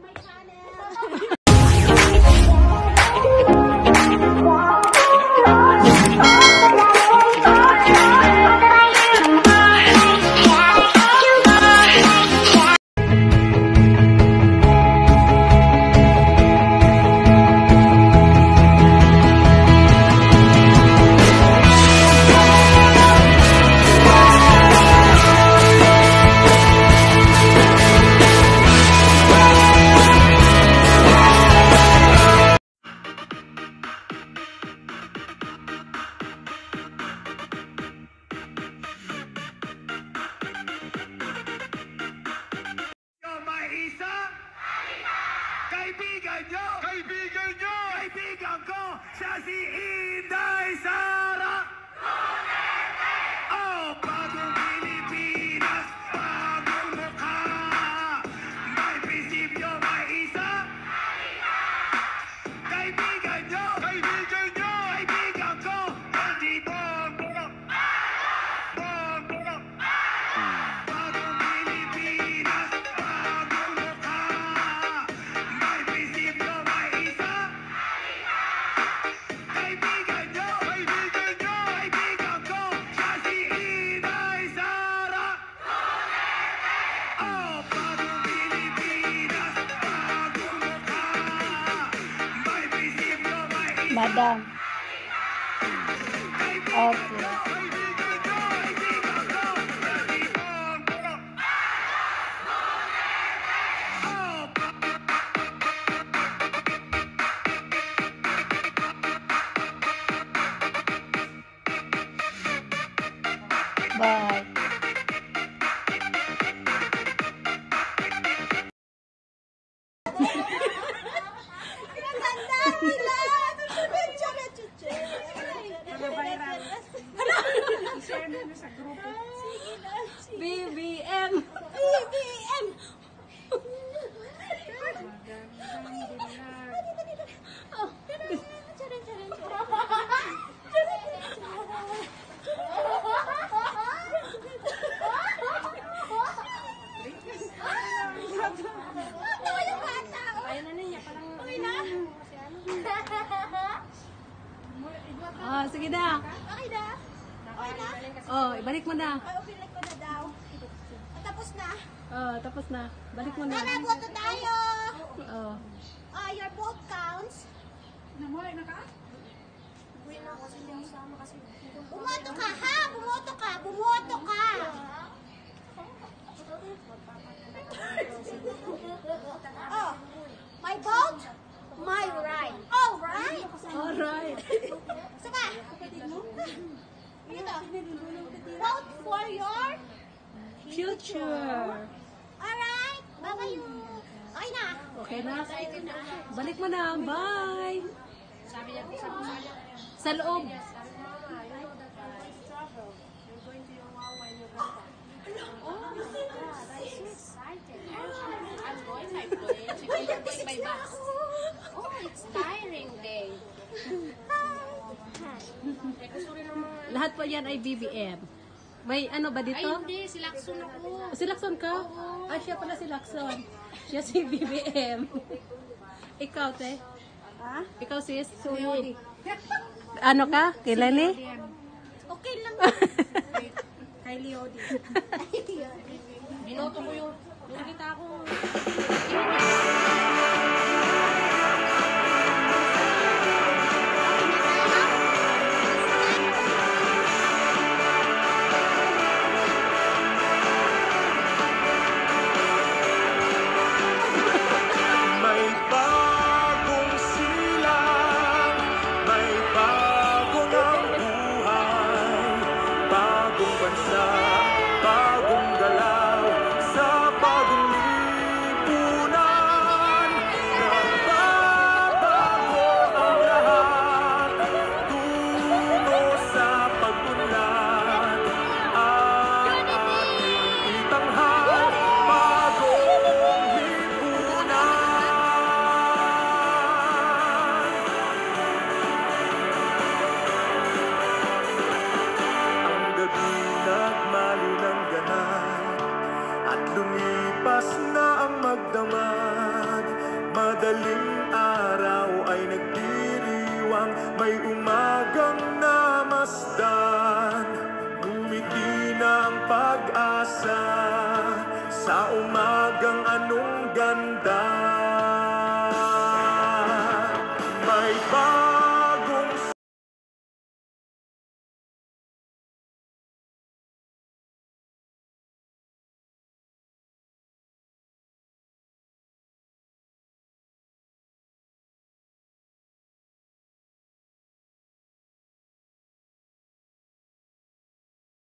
my channel. Kaibigan ko, siya si Bbmsara. Oh, bagong Pilipinas, bagong mukha. May prinsipyo, may isa. Kaibigan ko, hindi bongbong. Bongbong. Bagong Pilipinas, bagong mukha. May prinsipyo, may isa. Kaibigan ko, siya si Bbmsara. Oh, bagong Pilipinas, bagong mukha. May prinsipyo, may isa. Madam. Okay. Bye. BBM. BBM. Oh, sige na. Okay na? Okay na? Oh, ibalik mo na. Ay, upilit ko na daw. Tapos na. Oh, tapos na. Balik mo na. Tara, boto tayo. Oh. Your vote counts. Namuhay na ka? Bumoto ka, ha? Bumoto ka. Bumoto ka. Oh, my vote, my right. All right. All right. Saka. Ito. Vote for your Future. Alright. Baka kayo. Okay na. Okay na? Balik mo na. Bye. Sa loob. Oh, it's tiring day. Lahat po yan ay BBM. May ano ba dito? Ay, hindi. Si Lakson ako. Si Lakson ka? Ah, siya pala si Lakson. Siya si BBM. Ikaw, te? Ha? Ikaw, sis? Suyodi. Ano ka? Kilani? Okay lang. Kay Leody. Binoto ko yung kita ako. May bagong silang, may bagong ang buhay, bagong bansa, bagong galaw, sa bagong lipunan. Nagbabago ang lahat, tungo sa pag-unlad, at ating itanghal, bagong lipunan. Ang gabi nagmali ng ganap at lumipas na ang magdamag. madaling araw ay nagdiriwang, may umagang namasdan. Ngumiti na ang pag-asa sa umagang anong ganda. May